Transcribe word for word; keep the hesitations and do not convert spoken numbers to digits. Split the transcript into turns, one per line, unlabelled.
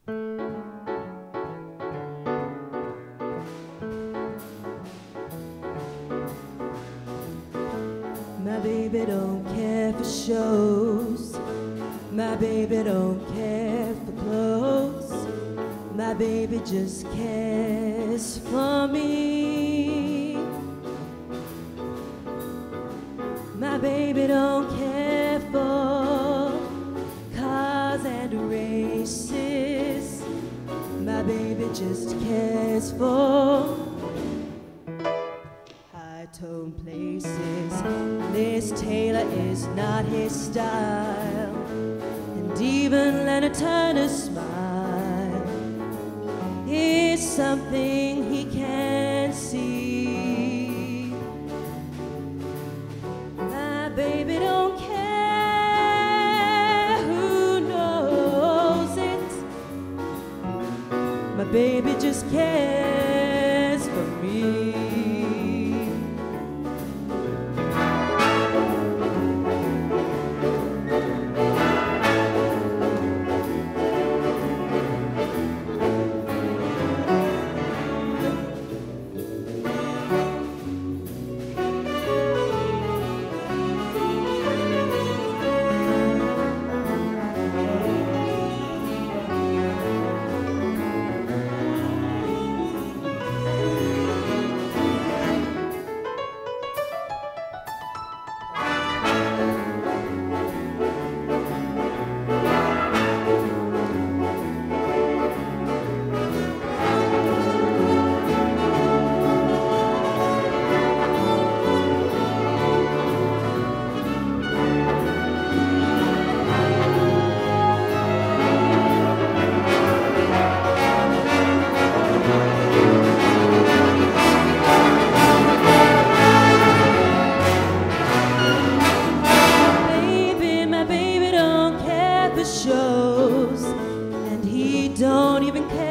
My baby don't care for shows. My baby don't care for clothes. My baby just cares for me. My baby don't care for cars and races. My baby just cares for high-tone places. Liz Taylor is not his style, and even Lana Turner's smile is something he can't see. My baby don't care who knows it. My baby just cares for me. Shows, and he don't even care